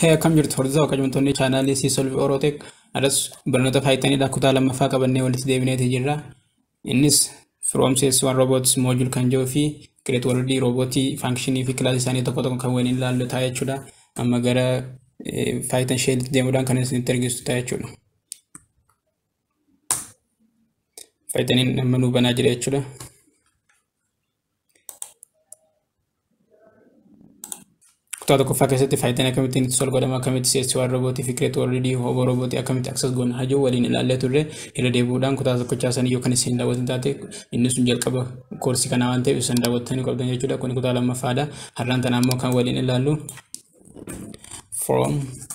Hey, akkam jirtu hordoftoota kabajamtoonni chaanaalii Sisolve Orotek adas barnoota faayitaniidha kutaa lammaffaa qabannee walitti deebineeti jirra. Innis from CS1 robots module kan jiru fi create world robotii functionii fi kilaasii isaanii tokko tokko kan waliin ilaallu ta'a jechuudha. Amma gara faayitan sheelitti deemuudhaan kan isinitti argistu ta'a jechuudha. Faayitaniin amma nuu banaa jira jechuudha. Kutaa tokkoffaa keessatti faayitaan akkamittiin itti solgodhama akkamitti CS1 robotii fi create world hobo robotii akkamitti access goona hajuu waliin ilaallee turre irra deebi'uudhaan kutaa tokkochaa san yoo kan isin daawwatan taate inni sun jalqaba koorsii kanaa waan ta'eef isin daawwattanii qabdan jechuudha. Kun kutaa lammaffaadha. Har'aan tana ammoo kan waliin ilaallu from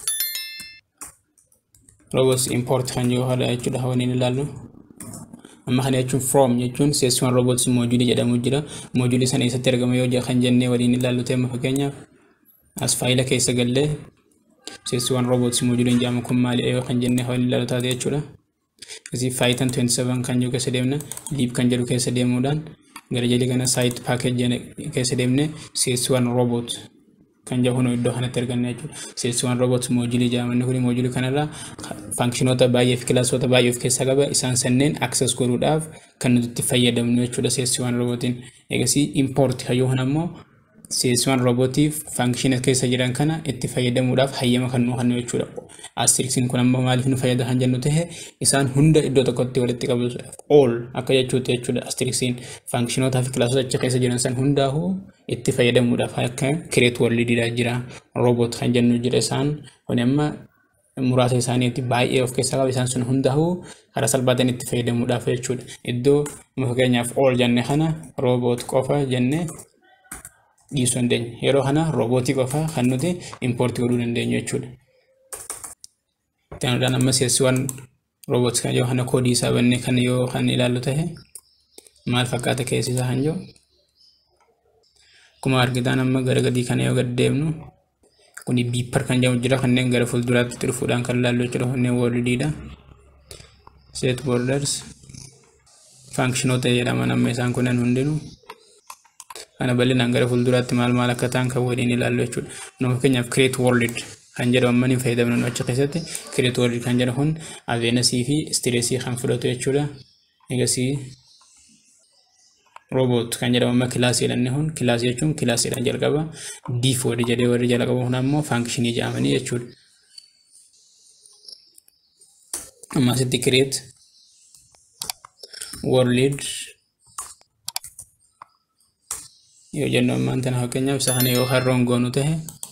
robots import kan jiru haala jechuudha waliin ilaallu. Amma kana jechuun from jechuun CS1 robots module jedhamu jira. Module sana keessatti argama yoo kan jennee waliin ilaallu ta'e fakkeenyaaf as faayila keessa gallee CS1 robots module jedhamu kun maali yoo kan jennee waliin ilaallu taate jechuudha. Asii faayitan 27 kan jiru keessa deemna leap kan jedhu keessa deemuudhaan gara jalii kana site package keessa deemne CS1 robot kan jedhu iddoo kanatti arganna jechuudha. CS1 robots module jedhaman kun module kanarra functionoota baay'ee fi kilaasota baay'ee of keessaa qaba. Isaan sanneen access godhuudhaaf kan nuti itti fayyadamnu jechuudha CS1 robotiin. Eegasii import hayyoo kanammoo CS1 robotii function keessa jiran kana itti fayyadamuudhaaf hayyama kan nu kennu jechuudha. Asteriskiin kun ammoo maaliif nu fayyada kan jennu ta'e isaan hunda iddoo tokkotti walitti qabuudhaaf all akka jechuutti jechuudha. Asteriskiin functionoota fi kilaasota achi keessa jiran san hundaa'uu itti fayyadamuudhaaf akka create world jira robot kan jennu jira isaan kun amma muraasa isaaniitti baay'ee of keessaa qaba. Isaan sun hundaa'uu karaa salphaatiin itti fayyadamuudhaaf jechuudha. Iddoo fakkeenyaaf all jenne kana robot qofa jenne dhiisuu dandeenya. Yeroo kana robotii qofa kan nuti import godhuu dandeenyu jechuudha. Tanudhaan amma CS1 robots kan yoo kana koodii isaa bannee kan yoo kan ilaallu ta'e maal fakkaata keessi isaa kan jiru. Akkuma argitan amma gara gadii kana yoo gad deemnu kuni beeper kan jedhamu jira kanneen gara fuulduraatti dhufuudhaan kan ilaallu jechuudha. Kanneen worldidha. Set borders functionoota jedhaman amma isaan kunneen hundinuu kana bal'inaan gara fuulduraatti maal akka ta'an kan waliin ilaallu jechuudha. Nama fakkeenyaaf create world kan jedhamu amma ni fayyadamnu achi keessatti create world kan jedhamu kun awarenessii fi stressii kan fudhatu jechuudha. Egasii robot kan jedhamu amma kilaasii dhanne kun kilaasii jechuun kilaasiidhaan jalqaba default jedhee warri jalqaba kun ammoo functionii jedhamanii jechuudha. Amma asitti create world yoo jennu ammaan tana fakkeenyaaf isa kana yoo harroon goonu ta'e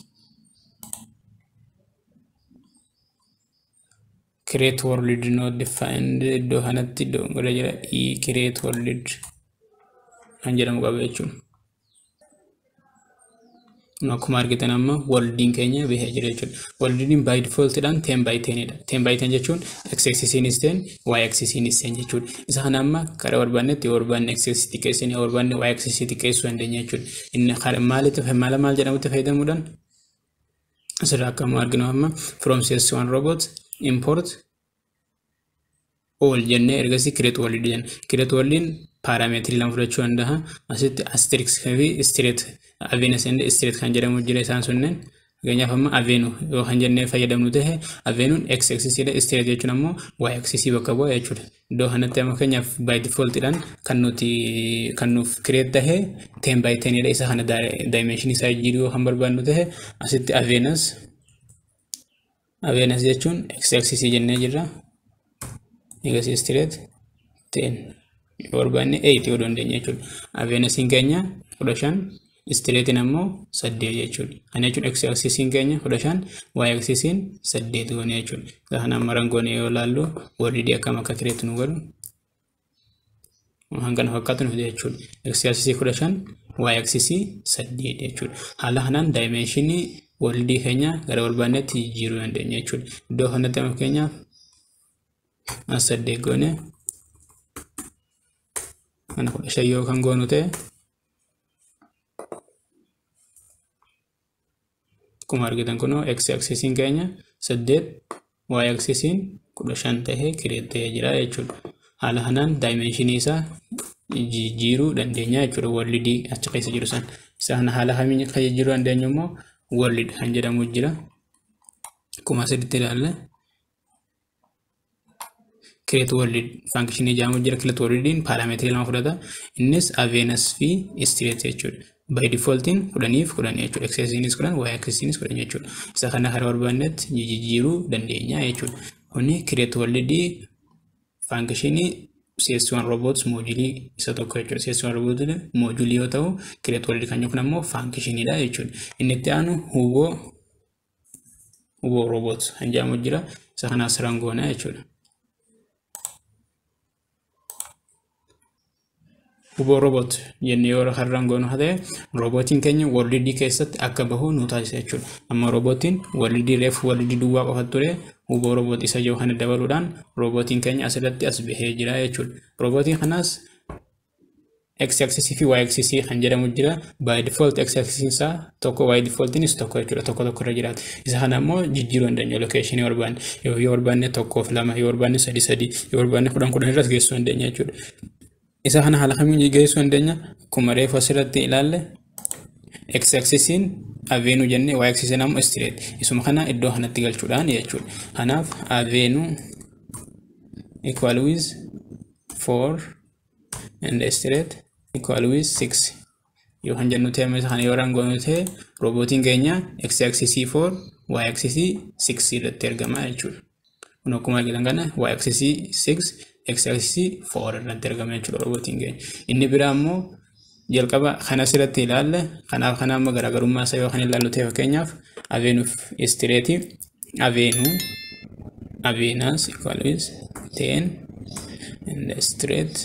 create world not defined iddoo kanatti iddoo godha jira create world kan jedhamu qaba jechuudha. Akkuma argitan amma worldiin keenya bahee jira jechuudha. Worldiin by default dhaan 10 by 10 dha. 10 by 10 jechuun x axis is 10 y axis is 10 jechuudha. Isa kana amma karaa barbaadannetti yoo barbaanne x axis xiqqeessine yoo barbaanne y axis xiqqeessuu dandeenya jechuudha. Inni maal jedhamutti fayyadamuudhaan asirraa akkuma arginu amma from CS1 robot import all jennee ergasii create world jenna. Create world parametrii lama fudhachuu danda'a. Asitti asterisk fi straight awareness and straight kan jedhamu jira isaan sunneen. Fakkeenyaaf amma avenu yoo kan jennee fayyadamnu ta'e avenuun x axis dha straight jechuun ammoo y axis bakka bu'a jechuudha. Iddoo kanatti amma fakkeenyaaf by default dhaan kan nuuf create ta'e 10 by 10 dha. Isa kana dimension isaa jijjiiruu kan barbaadnu ta'e asitti awareness jechuun x axis jennee jirra. Egasii straight 10 yoo barbaanne 8 yoo dandeenya jechuudha. Awarenessiin keenya 15 straightiin ammoo 8 jechuudha. Kana jechuun x axisiin keenya 15 y axisiin 8 goone jechuudha. Kana maraan goone yoo ilaallu world akkam akka create nu godhu hangana fakkaatu nu jechuudha. X axisii 15 y axisii 8 jechuudha. Haala kanaan dimensionii world keenya gara barbaannetti jijjiiruu dandeenya jechuudha. Iddoo kanatti amma keenyaaf as 8 goone kana 15 yoo kan goonu ta'e akkuma argitan kunoo x axisiin keenya 8 y axisiin 15 ta'ee create ta'ee jira jechuudha. Haala kanaan dimensionii isaa jijjiiruu dandeenya jechuudha. World achi keessa jiru san isa kana haala kamiin kan jijjiiruu dandeenyu immoo world kan jedhamu jira. Akkuma asitti ilaalle create world function jaamu jira. create world parameter lama fudhata. Innis awareness fi state jechuudha. By default kudhaniif kudhan jechuudha. X axis kudhan, y axis kudhan jechuudha. Isa kana karaa barbaannetti jijjiiruu dandeenya jechuudha. Kuni create world function CS1 robots module isa tokko jechuudha. CS1 robot module yoo ta'u create world kan yookaan ammoo function dha jechuudha. Inni itti aanu hubo robot hanjaamu jira. Isa kana asirraan goona jechuudha. Hubo robot jennee yoo harraan goonu haa ta'e robotiin keenya world keessatti akka bahu nu taasisa jechuudha. Amma robotiin world reef world duwwaa qofa ture. Hubo robot isa yoo kana dabaluudhaan robotiin keenya asirratti as bahee jira jechuudha. Robotiin kanaas x axis fi y axis kan jedhamu jira. By default x axis isaa tokko, y default is tokko jechuudha. Tokko irra jiraata. Isa kana immoo jijjiiruu dandeenya location yoo barbaanne. Yoo barbaanne tokkoof lama, yoo barbaanne sadi, yoo barbaanne kudhan irratti geessuu dandeenya jechuudha. Isa kana haala kamiin geessuu dandeenya? Akkuma reefu asirratti ilaalle x axis avenue jenne, y axis ammoo straight. Isuma kana iddoo kanatti galchuudhaan jechuudha. Kanaaf avenue equal with 4 and straight equal with 6. Yoo kan jennu ta'e kana yoo rangoonu ta'e robotiin keenya x axis 4, y axis 6 irratti argama jechuudha. Kun akkuma argitan kana y axis 6, x axis 4 irratti argama jechuudha robotiin keenya. Inni biraa ammoo jalqaba kana asirratti ilaalle. Kanaaf kana amma garaagarummaa isaa yoo kan ilaallu ta'e fakkeenyaaf avenue straight avenus equal with 10 and straight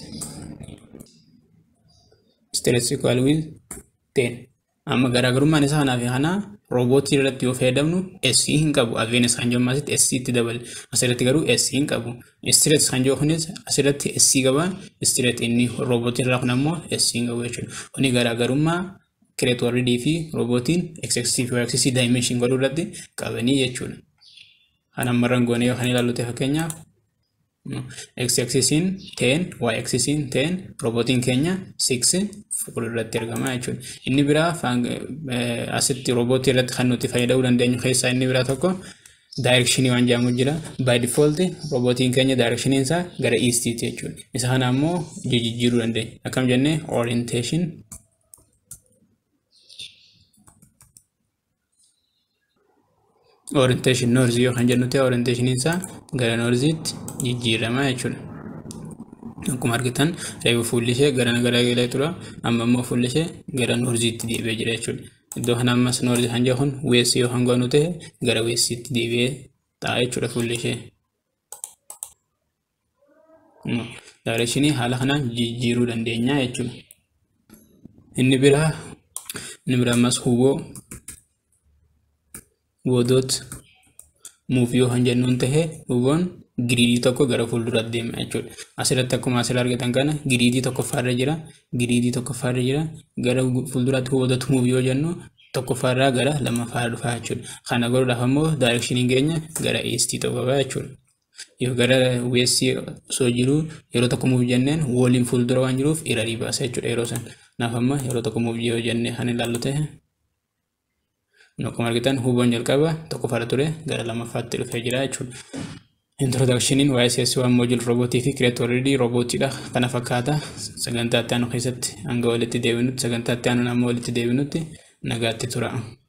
equal with 10. Amma garaagarummaan isaa kanaa fi kana robotii irratti yoo fayyadamnu S hin qabu. Avenus kan jennu asitti S itti dabale. Asirratti garuu S hin qabu. Straight kan jennu kunis asirratti S qaba. Straight inni robotii irraa kun ammoo S hin qabu jechuudha. Kuni garaagarummaa create world fi robotiin x axis fi y axis dimension godhuu irratti qabanii jechuudha. Kana marran goone yoo kan ilaallu ta'e fakkeenyaaf x axis 10, y axis 10, robotiin keenya 6 fuulduratti argama jechuudha. Inni biraa asitti robotii irratti kan nuti fayyadamuu dandeenyu keessaa inni biraa tokko direction waan jedhamu jira. By default robotiin keenya direction isaa gara east jechuudha. Isa kana ammoo jijjiiruu dandeenya. Akkam jennee orientation north yoo kan jennu ta'e orientation isaa gara northitti jijjiirama jechuudha. Akkuma argitan reefu fuulli ishee gara galee tura. Amma immoo fuulli ishee gara northitti deebi'ee jira jechuudha. Iddoo kana ammas north kan jedhu kun west yoo kan goonu ta'e gara westitti deebi'ee ta'a jechuudha fuulli ishee. Directionii haala kanaan jijjiiruu dandeenya jechuudha. Inni biraa ammas huboo dot move yoo kan jennuun ta'e huboon giriidii tokko gara fuulduratti deema jechuudha. Asirratti akkuma asirraa argitan kana giriidii tokko faarra jira. Gara fuulduraatti huboota move yoo jennu tokko faarraa gara lammaffaa dhufa jechuudha. Kana godhuudhaaf ammoo directionii keenya gara east ta'uu qaba jechuudha. Yoo gara west osoo jiru yeroo tokko move jenneen waliin fuuldura waan jiruuf error baasa jechuudha yeroo san. Naaf amma yeroo tokko move yoo jennee kan ilaallu ta'e akkuma argitan huboon jalqaba tokko faarra ture gara lammaffaatti dhufee jira jechuudha. Introductioniin waa'ee CS1 module robotii fi create world robotiidha. Kana fakkaata. Sagantaa itti aanu keessatti hanga walitti deebinutti, sagantaa itti aanu amma walitti deebinutti nagaatti tura.